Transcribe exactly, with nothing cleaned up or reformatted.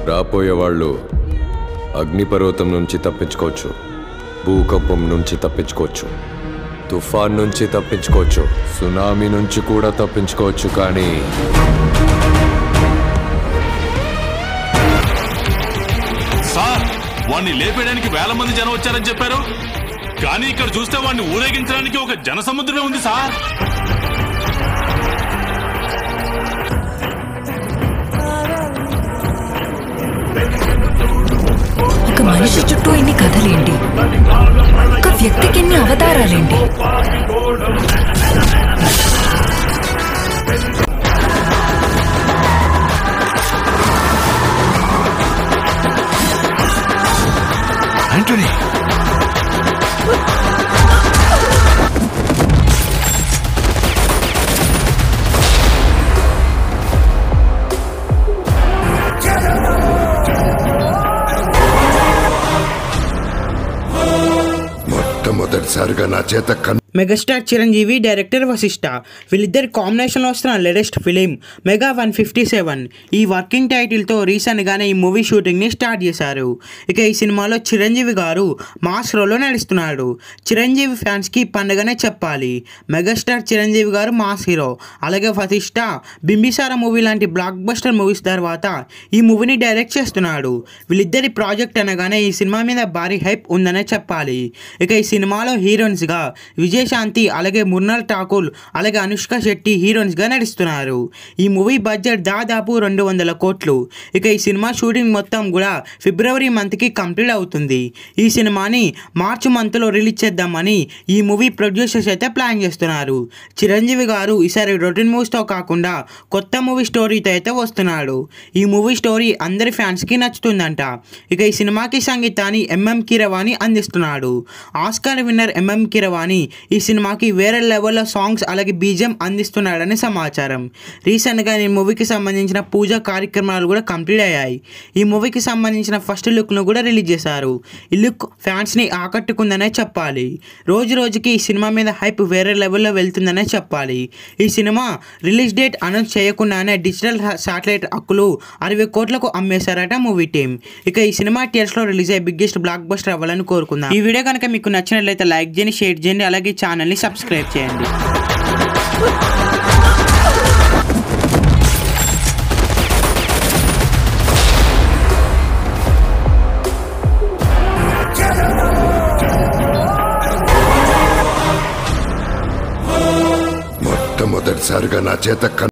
రాపోయే వాళ్ళు అగ్నిపర్వతం నుంచి తప్పించుకోవచ్చు, భూకంపం నుంచి తప్పించుకోవచ్చు, తుఫాన్ నుంచి తప్పించుకోవచ్చు, సునామీ నుంచి కూడా తప్పించుకోవచ్చు. కానీ సార్, వాడిని లేపేయడానికి వేల మంది జనం వచ్చారని చెప్పారు, కానీ ఇక్కడ చూస్తే వాడిని ఊరేగించడానికి ఒక జనసముద్రమే ఉంది సార్. ఒక మనిషి చుట్టూ ఎన్ని కథలేంటి, ఒక వ్యక్తికి ఎన్ని అవతారాలేంటి. ఆంటోనీ, మొట్టమొదటిసారిగా నా చేత కన్ మెగాస్టార్ చిరంజీవి, డైరెక్టర్ వశిష్ఠ, వీళ్ళిద్దరి కాంబినేషన్లో వస్తున్న latest film mega one fifty seven. ఈ వర్కింగ్ టైటిల్తో రీసెంట్గానే ఈ మూవీ షూటింగ్ని స్టార్ట్ చేశారు. ఇక ఈ సినిమాలో చిరంజీవి గారు మాస్ రోల్లో నడుస్తున్నాడు. చిరంజీవి ఫ్యాన్స్కి పండుగనే చెప్పాలి. మెగాస్టార్ చిరంజీవి గారు మాస్ హీరో, అలాగే వశిష్ఠ బింబిసార మూవీ లాంటి బ్లాక్ బస్టర్ మూవీస్ తర్వాత ఈ మూవీని డైరెక్ట్ చేస్తున్నాడు. వీళ్ళిద్దరి ప్రాజెక్ట్ అనగానే ఈ సినిమా మీద భారీ హైప్ ఉందనే చెప్పాలి. ఇక ఈ సినిమాలో హీరోయిన్స్గా విజయ్ శాంతి, అలాగే ముర్నాల్ ఠాకూర్, అలాగే అనుష్క శెట్టి హీరోయిన్స్గా నడుస్తున్నారు. ఈ మూవీ బడ్జెట్ దాదాపు రెండు వందల కోట్లు. ఇక ఈ సినిమా షూటింగ్ మొత్తం కూడా ఫిబ్రవరి మంత్కి కంప్లీట్ అవుతుంది. ఈ సినిమాని మార్చి మంత్లో రిలీజ్ చేద్దామని ఈ మూవీ ప్రొడ్యూసర్స్ అయితే ప్లాన్ చేస్తున్నారు. చిరంజీవి గారు ఈసారి రొటీన్ మూవీస్తో కాకుండా కొత్త మూవీ స్టోరీతో అయితే వస్తున్నాడు. ఈ మూవీ స్టోరీ అందరి ఫ్యాన్స్కి నచ్చుతుందంట. ఇక ఈ సినిమాకి సంగీతాన్ని ఎంఎం కీరవాణి అందిస్తున్నాడు. ఆస్కార్ విన్నర్ ఎంఎం కీరవాణి ఈ సినిమాకి వేరే లెవెల్లో సాంగ్స్ అలాగే బీజిఎం అందిస్తున్నాడని సమాచారం. రీసెంట్గా ఈ మూవీకి సంబంధించిన పూజా కార్యక్రమాలు కూడా కంప్లీట్ అయ్యాయి. ఈ మూవీకి సంబంధించిన ఫస్ట్ లుక్ను కూడా రిలీజ్ చేశారు. ఈ లుక్ ఫ్యాన్స్ని ఆకట్టుకుందనే చెప్పాలి. రోజు రోజుకి ఈ సినిమా మీద హైప్ వేరే లెవెల్లో వెళ్తుందనే చెప్పాలి. ఈ సినిమా రిలీజ్ డేట్ అనౌన్స్ చేయకుండానే డిజిటల్ శాటిలైట్ హక్కులు అరవై కోట్లకు అమ్మేశారట మూవీ టీం. ఇక ఈ సినిమా థియేటర్స్లో రిలీజ్ అయ్యే బిగ్గెస్ట్ బ్లాక్ బస్టర్ అవ్వాలని కోరుకుందాం. ఈ వీడియో కనుక మీకు నచ్చినట్లయితే లైక్ చేయండి, షేర్ చేయండి, అలాగే ఛానల్ని సబ్స్క్రైబ్ చేయండి. మొట్టమొదటిసారిగా నా చేత